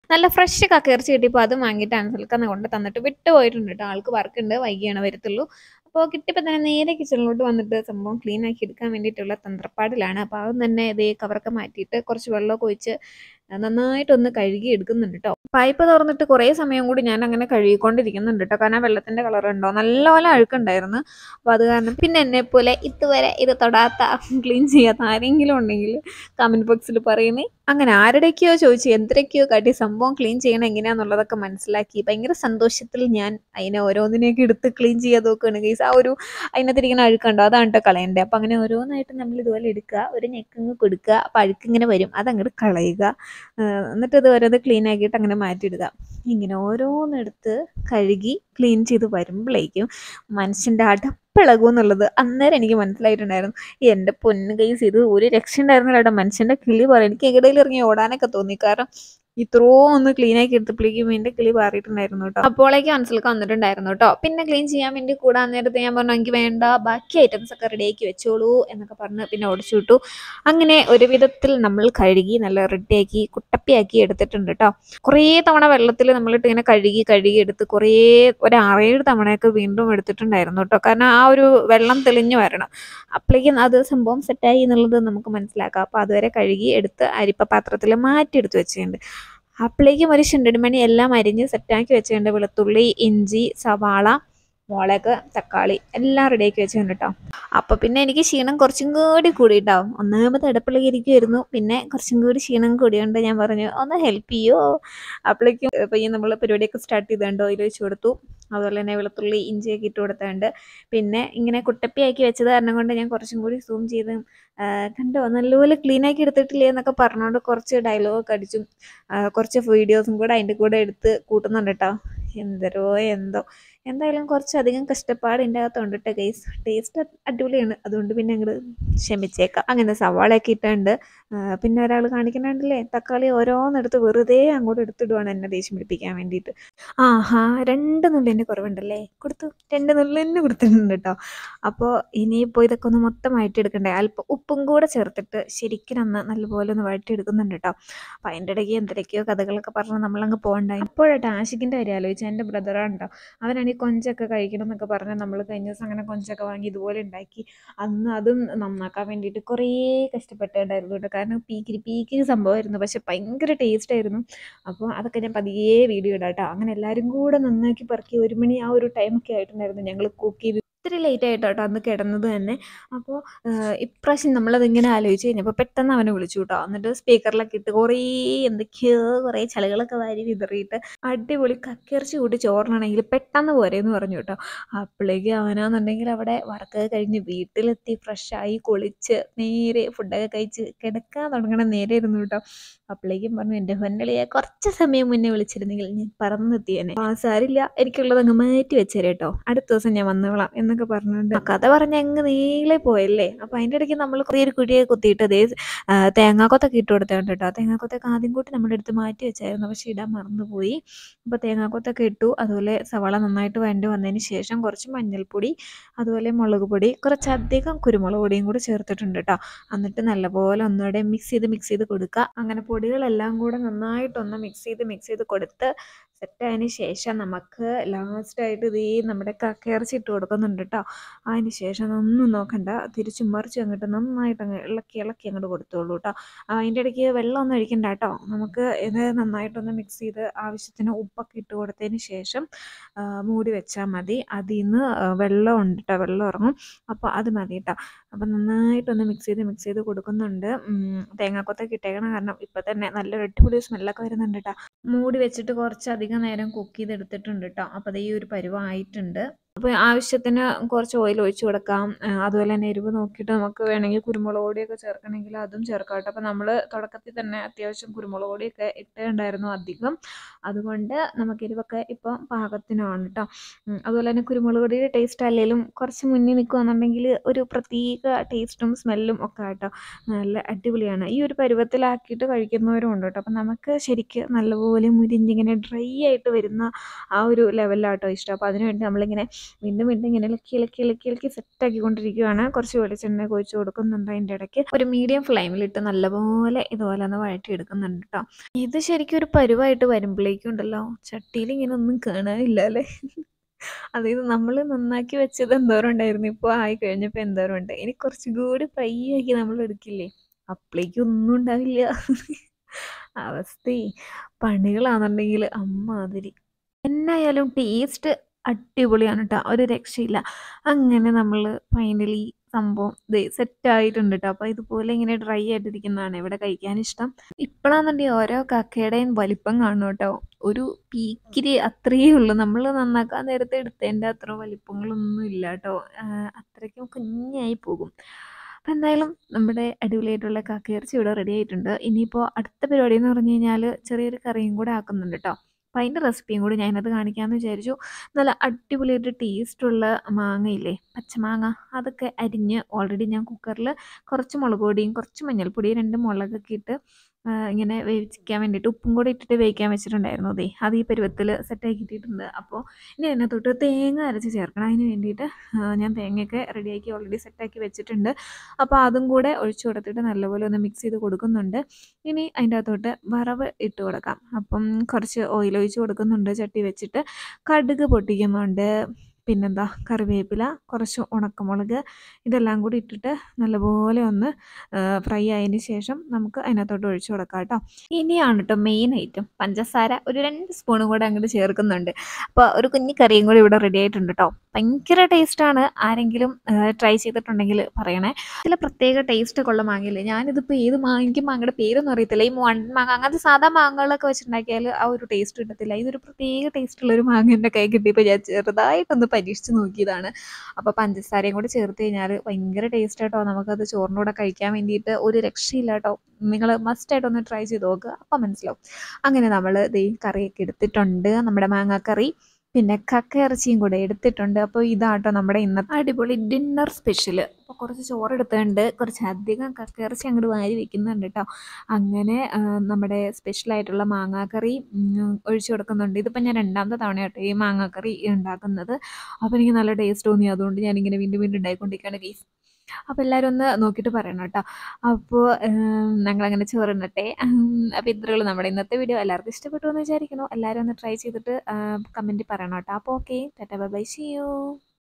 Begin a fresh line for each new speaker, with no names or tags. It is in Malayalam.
നല്ല ഫ്രഷ് കക്കയിറച്ചി കിട്ടിയപ്പോൾ അതും വാങ്ങിയിട്ട് അൻസൽക്കന്ന് കൊണ്ട് തന്നിട്ട് വിട്ട് പോയിട്ടുണ്ട് കേട്ടോ. ആൾക്ക് വർക്കുണ്ട്, വൈകിയാണ് വരത്തുള്ളൂ. അപ്പോൾ കിട്ടിയപ്പോൾ തന്നെ നേരെ കിച്ചണിലോട്ട് വന്നിട്ട് സംഭവം ക്ലീൻ ആക്കി എടുക്കാൻ വേണ്ടിയിട്ടുള്ള തന്ത്രപ്പാടിലാണ്. അപ്പോൾ അതും തന്നെ ഇതേ കവറൊക്കെ മാറ്റിയിട്ട് കുറച്ച് വെള്ളമൊക്കെ ഒഴിച്ച് നന്നായിട്ടൊന്ന് കഴുകി എടുക്കുന്നുണ്ട് കേട്ടോ. പൈപ്പ് തുറന്നിട്ട് കുറേ സമയം കൂടി ഞാൻ അങ്ങനെ കഴുകിക്കൊണ്ടിരിക്കുന്നുണ്ട് കേട്ടോ. കാരണം വെള്ളത്തിൻ്റെ കളർ ഉണ്ടോ നല്ലപോലെ അഴുക്കുണ്ടായിരുന്നു. അപ്പോൾ അത് കാരണം പിന്നെ എന്നെപ്പോലെ ഇതുവരെ ഇത് തൊടാത്ത ക്ലീൻ ചെയ്യാത്ത ആരെങ്കിലും ഉണ്ടെങ്കിൽ കമൻറ്റ് ബോക്സിൽ പറയുന്നേ. അങ്ങനെ ആരുടെയൊക്കെയോ ചോദിച്ച് എന്തൊക്കെയോ കാട്ടി സംഭവം ക്ലീൻ ചെയ്യണം എങ്ങനെയാണെന്നുള്ളതൊക്കെ മനസ്സിലാക്കി ഭയങ്കര സന്തോഷത്തിൽ ഞാൻ അതിനെ ഓരോന്നിനെയൊക്കെ എടുത്ത് ക്ലീൻ ചെയ്യാൻ നോക്കുകയാണ് ഗൈസ്. ആ ഒരു അതിനകത്തിരിക്കുന്ന അഴുക്കുണ്ടോ അതാണ് കേട്ടോ കളയണ്ടേ. അപ്പം അങ്ങനെ ഓരോന്നായിട്ട് നമ്മൾ ഇതുപോലെ എടുക്കുക, ഒരു ഞെക്കങ്ങ് കൊടുക്കുക, അപ്പം അഴുക്കിങ്ങനെ വരും അതങ്ങോട്ട് കളയുക, എന്നിട്ട് ഇത് ഓരോന്ന് ക്ലീൻ ആക്കിയിട്ട് അങ്ങനെ മാറ്റിയിടുക. ഇങ്ങനെ ഓരോന്നെടുത്ത് കഴുകി ക്ലീൻ ചെയ്ത് വരുമ്പോഴേക്കും മനുഷ്യൻ്റെ അടപ്പിളകും എന്നുള്ളത് അന്നേരം എനിക്ക് മനസ്സിലായിട്ടുണ്ടായിരുന്നു. എൻ്റെ പൊന്ന് ഗൈസ്, ഇത് ഒരു രക്ഷ ഉണ്ടായിരുന്നില്ല കേട്ടോ. മനുഷ്യൻ്റെ കിളി പറയും. എനിക്ക് എവിടെയെങ്കിലും ഇറങ്ങി ഓടാനൊക്കെ തോന്നി. കാരണം ഇത്രയോ ഒന്ന് ക്ലീൻ ആക്കി എടുത്തപ്പോഴേക്കും എൻ്റെ കിളി പാറിയിട്ടുണ്ടായിരുന്നു കേട്ടോ. അപ്പോഴേക്കും അൻസൽക്ക വന്നിട്ടുണ്ടായിരുന്നു കേട്ടോ. പിന്നെ ക്ലീൻ ചെയ്യാൻ വേണ്ടി കൂടാൻ നേരത്തെ ഞാൻ പറഞ്ഞു എനിക്ക് വേണ്ട, ബാക്കി ഐറ്റംസ് ഒക്കെ റെഡിയാക്കി വെച്ചോളൂ എന്നൊക്കെ പറഞ്ഞ് പിന്നെ ഓടിച്ചു വിട്ടു. അങ്ങനെ ഒരു വിധത്തിൽ നമ്മൾ കഴുകി നല്ല റെഡിയാക്കി കുട്ടപ്പിയാക്കി എടുത്തിട്ടുണ്ട് കേട്ടോ. കുറേ തവണ വെള്ളത്തിൽ നമ്മളിട്ട് ഇങ്ങനെ കഴുകി എടുത്ത് കുറേ ഒരു 6-7 തവണയൊക്കെ വീണ്ടും എടുത്തിട്ടുണ്ടായിരുന്നു കേട്ടോ. കാരണം ആ ഒരു വെള്ളം തെളിഞ്ഞു വരണം, അപ്പോഴേക്കും അത് സംഭവം സെറ്റായി എന്നുള്ളത് നമുക്ക് മനസ്സിലാക്കാം. അപ്പോൾ അതുവരെ കഴുകി എടുത്ത് അരിപ്പ പാത്രത്തിൽ മാറ്റിയെടുത്ത് വെച്ചിട്ടുണ്ട്. അപ്പോഴേക്കും ഒരു ചുണ്ടൻമണി എല്ലാം അരിഞ്ഞ് സെറ്റാക്കി വെച്ചിട്ടുണ്ട്. വെളുത്തുള്ളി, ഇഞ്ചി, സവാള, മുളക്, തക്കാളി എല്ലാം റെഡിയാക്കി വെച്ചിട്ടുണ്ട് കേട്ടോ. അപ്പോൾ പിന്നെ എനിക്ക് ക്ഷീണം കുറച്ചും കൂടി കൂടിയിട്ടാവും. ഒന്നാമത് അടുപ്പിലേക്കിരിക്കുമായിരുന്നു, പിന്നെ കുറച്ചും കൂടി ക്ഷീണം കൂടിയുണ്ട്. ഞാൻ പറഞ്ഞു ഒന്ന് ഹെൽപ്പ് ചെയ്യുമോ. അപ്പോഴേക്കും പയ്യെ നമ്മൾ പരിപാടിയൊക്കെ സ്റ്റാർട്ട് ചെയ്തുകൊണ്ട് ഓയിൽ ഒഴിച്ച് കൊടുത്തു. അതുപോലെ തന്നെ വെളുത്തുള്ളി, ഇഞ്ചിയൊക്കെ ഇട്ട് കൊടുത്തുണ്ട്. പിന്നെ ഇങ്ങനെ കുട്ടപ്പിയാക്കി വെച്ചത് കാരണം കൊണ്ട് ഞാൻ കുറച്ചും കൂടി സൂം ചെയ്ത് കണ്ടോ നല്ലപോലെ ക്ലീൻ ആക്കി എടുത്തിട്ടില്ലേ എന്നൊക്കെ പറഞ്ഞുകൊണ്ട് കുറച്ച് ഡയലോഗൊക്കെ അടിച്ചും കുറച്ച് വീഡിയോസും കൂടെ അതിൻ്റെ കൂടെ എടുത്ത് കൂട്ടുന്നുണ്ട് കേട്ടോ. എന്തോ എന്തായാലും കുറച്ചധികം കഷ്ടപ്പാട് ഇതിൻ്റെ അകത്തുണ്ട് കേട്ടോ ഗൈസ്. ടേസ്റ്റ് അടിപൊളിയാണ്, അതുകൊണ്ട് പിന്നെ അങ്ങോട്ട് ക്ഷമിച്ചേക്കാം. അങ്ങനെ സവാളയൊക്കെ ഇട്ടുണ്ട്. പിന്നെ ഒരാൾ കാണിക്കുന്നുണ്ടല്ലേ തക്കാളി ഓരോന്നെടുത്ത് വെറുതെ അങ്ങോട്ട് എടുത്തിടുവാണ് എന്നെ ദേഷ്യം പിടിപ്പിക്കാൻ വേണ്ടിയിട്ട്. ആഹാ 2 നുള്ളിൻ്റെ കുറവുണ്ടല്ലേ, കൊടുത്തു 2 നുള്ളി തന്നെ കൊടുത്തിട്ടുണ്ട് കേട്ടോ. അപ്പോൾ ഇനിയിപ്പോൾ ഇതൊക്കെ ഒന്ന് മൊത്തം വഴറ്റിയെടുക്കണ്ടേ. അല്പം ഉപ്പും കൂടെ ചേർത്തിട്ട് ശരിക്കും നല്ലപോലെ ഒന്ന് വഴറ്റിയെടുക്കുന്നുണ്ട് കേട്ടോ. അപ്പോൾ അതിൻ്റെ ഇടയ്ക്ക് എന്തൊക്കെയോ കഥകളൊക്കെ പറഞ്ഞ് നമ്മളങ്ങ് പോകണ്ടായി. അപ്പോഴായിട്ട് ആഷിക്കിൻ്റെ കാര്യം ആലോചിച്ച്. എൻ്റെ ബ്രദറാണ് കേട്ടോ. അവനാണെങ്കിൽ കൊഞ്ചൊക്കെ കഴിക്കണം എന്നൊക്കെ പറഞ്ഞ് നമ്മൾ കഴിഞ്ഞ ദിവസം അങ്ങനെ കൊഞ്ചൊക്കെ വാങ്ങി ഇതുപോലെ ഉണ്ടാക്കി. അന്ന് അതും നന്നാക്കാൻ വേണ്ടിയിട്ട് കുറേ കഷ്ടപ്പെട്ടിട്ടുണ്ടായിരുന്നു കേട്ടോ. കാരണം പീക്കിരി സംഭവമായിരുന്നു, പക്ഷെ ഭയങ്കര ടേസ്റ്റ് ആയിരുന്നു. അപ്പോൾ അതൊക്കെ ഞാൻ പതിയെ വീഡിയോ ഇടാം കേട്ടോ. അങ്ങനെ എല്ലാവരും കൂടെ നന്നാക്കി പറക്കി 1 മണി ആ ഒരു ടൈമൊക്കെ ആയിട്ടുണ്ടായിരുന്നു ഞങ്ങൾ കുക്ക് ചെയ്ത്. ഇത്തിരി ലേറ്റ് ആയിട്ടോ അന്ന് കിടന്നത് തന്നെ. അപ്പോൾ ഇപ്രാവശ്യം നമ്മളതിങ്ങനെ ആലോചിച്ച് കഴിഞ്ഞപ്പോൾ പെട്ടെന്ന് അവനെ വിളിച്ചു കേട്ടോ. എന്നിട്ട് സ്പീക്കറിലൊക്കെ ഇട്ട് എന്തൊക്കെയോ കുറേ ചളികളൊക്കെ വാരി വിതറിയിട്ട് അടിപൊളി കക്കിയിറച്ചി കൂട്ടി ചോറിനാണെങ്കിൽ പെട്ടെന്ന് പോരെയെന്ന് പറഞ്ഞു കേട്ടോ. അപ്പോഴേക്കും അവനാന്നുണ്ടെങ്കിൽ അവിടെ വർക്ക് കഴിഞ്ഞ് വീട്ടിലെത്തി ഫ്രഷായി കുളിച്ച് നേരെ ഫുഡൊക്കെ കഴിച്ച് കിടക്കാൻ തുടങ്ങണ നേരെ ഇരുന്നു കേട്ടോ. അപ്പോഴേക്കും പറഞ്ഞു എൻ്റെ പൊന്നളിയെ കുറച്ച് സമയം മുന്നേ വിളിച്ചിരുന്നെങ്കിൽ ഞാൻ പറന്നെത്തിയേനെ. സാരില്ല, എനിക്കുള്ളത് അങ്ങ് മാറ്റി വെച്ചേരെ കേട്ടോ, അടുത്ത ദിവസം ഞാൻ വന്നോളാം എന്നൊക്കെ പറഞ്ഞുകൊണ്ട് കഥ പറഞ്ഞ് അങ്ങ് നീളെ പോയല്ലേ. അപ്പോൾ അതിൻ്റെ ഇടയ്ക്ക് നമ്മൾ കുറേ ഒരു കുഴിയെ കുത്തിയിട്ട് അതേ തേങ്ങാക്കൊത്തൊക്കെ ഇട്ട് കൊടുത്തിട്ടുണ്ട് കേട്ടോ. തേങ്ങാക്കൊത്തൊക്കെ ആദ്യം കൂട്ടി നമ്മുടെ അടുത്ത് മാറ്റി വെച്ചായിരുന്നു, പക്ഷേ ഇടാൻ മറന്നുപോയി. അപ്പോൾ തേങ്ങാക്കൊത്തൊക്കെ ഇട്ടു. അതുപോലെ സവാള നന്നായിട്ട് വഴണ്ട് വന്നതിന് ശേഷം കുറച്ച് മഞ്ഞൾപ്പൊടി, അതുപോലെ മുളക് പൊടി, കുറച്ചധികം കുരുമുളക് പൊടിയും കൂടി ചേർത്തിട്ടുണ്ട് കേട്ടോ. എന്നിട്ട് നല്ലപോലെ ഒന്നുകൂടെ മിക്സ് ചെയ്ത് കൊടുക്കുക. അങ്ങനെ പൊടികളെല്ലാം കൂടെ നന്നായിട്ടൊന്ന് മിക്സ് ചെയ്ത് കൊടുത്ത് സെറ്റായതിന് ശേഷം നമുക്ക് ലാസ്റ്റായിട്ട് ഇതേ നമ്മുടെ കക്കയിറച്ചി ഇട്ട് കൊടുക്കുന്നുണ്ട് കേട്ടോ. അതിന് ശേഷം ഒന്നും നോക്കണ്ട, തിരിച്ചും മറിച്ചും അങ്ങോട്ട് നന്നായിട്ട് അങ്ങ് ഇളക്കി അങ്ങോട്ട് കൊടുത്തോളൂ കേട്ടോ. അതിൻ്റെ ഇടയ്ക്ക് വെള്ളമൊന്നും ഒഴിക്കണ്ട കേട്ടോ. നമുക്ക് ഇത് നന്നായിട്ടൊന്ന് മിക്സ് ചെയ്ത് ആവശ്യത്തിന് ഉപ്പൊക്കെ ഇട്ട് കൊടുത്തതിന് ശേഷം മൂടി വെച്ചാൽ മതി. അതിൽ നിന്ന് വെള്ളം ഉണ്ട് കേട്ടോ, വെള്ളം ഇറങ്ങും. അപ്പോൾ അത് മതി കേട്ടോ. അപ്പം നന്നായിട്ടൊന്ന് മിക്സ് ചെയ്ത് കൊടുക്കുന്നുണ്ട്. തേങ്ങാക്കൊത്തൊക്കെ ഇട്ടേക്കണം, കാരണം ഇപ്പം തന്നെ നല്ലൊരു അടിപൊളി സ്മെല്ലൊക്കെ വരുന്നുണ്ട് കേട്ടോ. മൂടി വെച്ചിട്ട് കുറച്ചധികം നേരം കുക്ക് ചെയ്തെടുത്തിട്ടുണ്ട് കേട്ടോ. അപ്പോൾ അത് ഈ ഒരു പരുവമായിട്ടുണ്ട്. അപ്പോൾ ആവശ്യത്തിന് കുറച്ച് ഓയിൽ ഒഴിച്ച് കൊടുക്കാം. അതുപോലെ തന്നെ എരിവ് നോക്കിയിട്ട് നമുക്ക് വേണമെങ്കിൽ കുരുമുളക് പൊടിയൊക്കെ ചേർക്കണമെങ്കിൽ അതും ചേർക്കാം കേട്ടോ. അപ്പോൾ നമ്മൾ തുടക്കത്തിൽ തന്നെ അത്യാവശ്യം കുരുമുളക് പൊടിയൊക്കെ ഇട്ടിട്ടുണ്ടായിരുന്നു അധികം, അതുകൊണ്ട് നമുക്ക് എരിവൊക്കെ ഇപ്പോൾ പാകത്തിനാണ് കേട്ടോ. അതുപോലെ തന്നെ കുരുമുളക് പൊടിയുടെ ടേസ്റ്റ് അല്ലെങ്കിലും കുറച്ച് മുന്നിൽ നിൽക്കുകയാണെന്നുണ്ടെങ്കിൽ ഒരു പ്രത്യേക ടേസ്റ്റും സ്മെല്ലും ഒക്കെ കേട്ടോ. നല്ല അടിപൊളിയാണ്. ഈ ഒരു പരുവത്തിലാക്കിയിട്ട് കഴിക്കുന്നവരും ഉണ്ട് കേട്ടോ. അപ്പം നമുക്ക് ശരിക്ക് നല്ലപോലെ മുരിഞ്ഞിങ്ങനെ ഡ്രൈ ആയിട്ട് വരുന്ന ആ ഒരു ലെവലിലാട്ടോ ഇഷ്ടം. അപ്പോൾ അതിനുവേണ്ടി നമ്മളിങ്ങനെ വീണ്ടും വീണ്ടും ഇങ്ങനെ ഇളക്കി ഇളക്കി ഇളക്കി ഇളക്കി സെറ്റാക്കിക്കൊണ്ടിരിക്കുകയാണ്. കുറച്ച് വെളിച്ചെണ്ണ ഒഴിച്ച് കൊടുക്കുന്നുണ്ട്. അതിൻ്റെ ഇടയ്ക്ക് ഒരു മീഡിയം ഫ്ലെയിമിലിട്ട് നല്ലപോലെ ഇതുപോലെ ഒന്ന് വഴറ്റിയെടുക്കുന്നുണ്ട് കേട്ടോ. ഇത് ശരിക്കും ഒരു പരുവായിട്ട് വരുമ്പോഴേക്കും ഉണ്ടല്ലോ ചട്ടിയിൽ ഇങ്ങനെ ഒന്നും കാണാനില്ല അല്ലേ. അതായത് നമ്മൾ നന്നാക്കി വെച്ചത് എന്തോരം ഉണ്ടായിരുന്നു, ഇപ്പോൾ ആയി കഴിഞ്ഞപ്പോൾ എന്തോരം ഉണ്ട്. ഇനി കുറച്ചും കൂടി ഫ്രൈ ആക്കി നമ്മൾ എടുക്കില്ലേ, അപ്പോഴേക്കും ഒന്നും ഉണ്ടാവില്ല. അവസ്ഥയെ പണികളാണെന്നുണ്ടെങ്കിൽ അമ്മാതിരി. എന്നായാലും ടേസ്റ്റ് അടിപൊളിയാണ് കേട്ടോ, ഒരു രക്ഷയില്ല. അങ്ങനെ നമ്മൾ ഫൈനലി സംഭവം ദേ സെറ്റായിട്ടുണ്ട് കേട്ടോ. അപ്പോൾ ഇതുപോലെ ഇങ്ങനെ ഡ്രൈ ആയിട്ടിരിക്കുന്നതാണ് ഇവിടെ കഴിക്കാൻ ഇഷ്ടം. ഇപ്പോഴാണെന്നുണ്ടെങ്കിൽ ഓരോ കക്കയുടെയും വലിപ്പം കാണും കേട്ടോ. ഒരു പീക്കിരി അത്രയേ ഉള്ളൂ. നമ്മൾ നന്നാക്കാൻ നേരത്തെ എടുത്തതിൻ്റെ അത്ര വലിപ്പങ്ങളൊന്നും ഇല്ല കേട്ടോ. അത്രയ്ക്കും കുഞ്ഞായി പോകും. അപ്പം എന്തായാലും നമ്മുടെ അടിപൊളിയായിട്ടുള്ള കക്കയിറച്ചി ഇവിടെ റെഡി ആയിട്ടുണ്ട്. ഇനിയിപ്പോൾ അടുത്ത പരിപാടി എന്ന് പറഞ്ഞു കഴിഞ്ഞാൽ ചെറിയൊരു കറിയും കൂടെ ആക്കുന്നുണ്ട് കേട്ടോ. അപ്പം അതിൻ്റെ റെസിപ്പിയും കൂടി ഞാനത് കാണിക്കാമെന്ന് വിചാരിച്ചു. നല്ല അടിപൊളിയായിട്ട് ടേസ്റ്റുള്ള മാങ്ങയില്ലേ, പച്ചമാങ്ങ, അതൊക്കെ അരിഞ്ഞ് ഓൾറെഡി ഞാൻ കുക്കറിൽ കുറച്ച് മുളക് പൊടിയും കുറച്ച് മഞ്ഞൾപ്പൊടിയും 2 മുളകൊക്കെ ഇട്ട് ഇങ്ങനെ വേവിക്കാൻ വേണ്ടിയിട്ട് ഉപ്പും കൂടി ഇട്ടിട്ട് വേവിക്കാൻ വെച്ചിട്ടുണ്ടായിരുന്നു. അതെ, അത് ഈ പരുവത്തിൽ സെറ്റാക്കി ഇട്ടിട്ടുണ്ട്. അപ്പോൾ ഇനി അതിനകത്തോട്ട് തേങ്ങ അരച്ച് ചേർക്കണം. അതിന് വേണ്ടിയിട്ട് ഞാൻ തേങ്ങയൊക്കെ റെഡിയാക്കി ഓൾറെഡി സെറ്റാക്കി വെച്ചിട്ടുണ്ട്. അപ്പോൾ അതും കൂടെ ഒഴിച്ചു കൊടുത്തിട്ട് നല്ലപോലെ ഒന്ന് മിക്സ് ചെയ്ത് കൊടുക്കുന്നുണ്ട്. ഇനി അതിൻ്റെ അകത്തോട്ട് വറവ് ഇട്ട് കൊടുക്കാം. അപ്പം കുറച്ച് ഓയിൽ ഒഴിച്ച് കൊടുക്കുന്നുണ്ട് ചട്ടി വെച്ചിട്ട്. കടുക് പൊട്ടിക്കുന്നുണ്ട്, പിന്നെന്താ കറിവേപ്പില, കുറച്ച് ഉണക്കമുളക്, ഇതെല്ലാം കൂടി ഇട്ടിട്ട് നല്ലപോലെ ഒന്ന് ഫ്രൈ ആയതിന് ശേഷം നമുക്ക് അതിനകത്തോട്ട് ഒഴിച്ചു കൊടുക്കാം കേട്ടോ. ഇനിയാണ് കേട്ടോ മെയിൻ ഐറ്റം, പഞ്ചസാര ഒരു 2 സ്പൂണും കൂടെ അങ്ങോട്ട് ചേർക്കുന്നുണ്ട്. അപ്പോൾ ഒരു കുഞ്ഞി കറിയും കൂടി ഇവിടെ റെഡി ആയിട്ടുണ്ട് കേട്ടോ. ഭയങ്കര ടേസ്റ്റാണ്. ആരെങ്കിലും ട്രൈ ചെയ്തിട്ടുണ്ടെങ്കിൽ പറയണേ. ചില പ്രത്യേക ടേസ്റ്റൊക്കെ ഉള്ള മാങ്ങയില്ലേ, ഞാനിതിപ്പോൾ ഏത് മാങ്ങയ്ക്കും മാങ്ങയുടെ പേരൊന്നും അറിയത്തില്ല. ഈ മാങ്ങ അങ്ങനത്തെ സാധാ മാങ്ങകളൊക്കെ വെച്ചിട്ടുണ്ടാക്കിയാൽ ആ ഒരു ടേസ്റ്റ് കിട്ടത്തില്ല. ഇതൊരു പ്രത്യേക ടേസ്റ്റുള്ളൊരു മാങ്ങ എൻ്റെ കൈ കിട്ടിയപ്പോൾ ഞാൻ ചെറുതായിട്ടൊന്ന് പരീക്ഷിച്ച് നോക്കിയതാണ്. അപ്പോൾ പഞ്ചസാരയും കൂടി ചേർത്ത് കഴിഞ്ഞാൽ ഭയങ്കര ടേസ്റ്റ് കേട്ടോ. നമുക്കത് ചോറിൻ്റെ കൂടെ കഴിക്കാൻ വേണ്ടിയിട്ട് ഒരു രക്ഷയില്ല കേട്ടോ. നിങ്ങൾ മസ്റ്റായിട്ടൊന്ന് ട്രൈ ചെയ്ത് നോക്കുക, അപ്പം മനസ്സിലാവും. അങ്ങനെ നമ്മൾ ദേ കറിയൊക്കെ എടുത്തിട്ടുണ്ട്, നമ്മുടെ മാങ്ങാക്കറി. പിന്നെ കക്ക ഇറച്ചിയും കൂടെ എടുത്തിട്ടുണ്ട്. അപ്പോൾ ഇതാട്ടോ നമ്മുടെ ഇന്നത്തെ അടിപൊളി ഡിന്നർ സ്പെഷ്യൽ. അപ്പോൾ കുറച്ച് ചോറ് എടുത്തുകൊണ്ട് കുറച്ച് അധികം കക്ക ഇറച്ചി അങ്ങോട്ട് വാരി വെക്കുന്നുണ്ട് കേട്ടോ. അങ്ങനെ നമ്മുടെ സ്പെഷ്യലായിട്ടുള്ള മാങ്ങാക്കറി ഒഴിച്ചു കൊടുക്കുന്നുണ്ട്. ഇതിപ്പോൾ ഞാൻ 2ാമത്തെ തവണ കേട്ടോ ഈ മാങ്ങാക്കറി ഉണ്ടാക്കുന്നത്. അപ്പോൾ എനിക്ക് നല്ല ടേസ്റ്റ് തോന്നി, അതുകൊണ്ട് ഞാനിങ്ങനെ വീണ്ടും വീണ്ടും ഉണ്ടായിക്കൊണ്ടിരിക്കുകയാണ് ഗൈസ്. അപ്പോൾ എല്ലാവരും ഒന്ന് നോക്കിയിട്ട് പറയണം കേട്ടോ. അപ്പോൾ ഞങ്ങളങ്ങനെ ചോറുണ്ണട്ടെ. അപ്പോൾ ഇത്രയേ ഉള്ളൂ നമ്മുടെ ഇന്നത്തെ വീഡിയോ. എല്ലാവർക്കും ഇഷ്ടപ്പെട്ടു എന്ന് വിചാരിക്കുന്നു. എല്ലാവരും ഒന്ന് ട്രൈ ചെയ്തിട്ട് കമൻറ്റിൽ പറയണം കേട്ടോ. അപ്പോൾ okay, tata bye bye, see U.